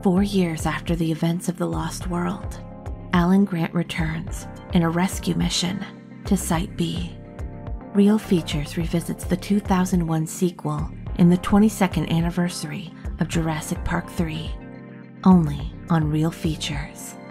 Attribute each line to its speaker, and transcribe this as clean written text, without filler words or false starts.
Speaker 1: 4 years after the events of The Lost World, Alan Grant returns in a rescue mission to Site B. Real Features revisits the 2001 sequel in the 22nd anniversary of Jurassic Park 3, only on Real Features.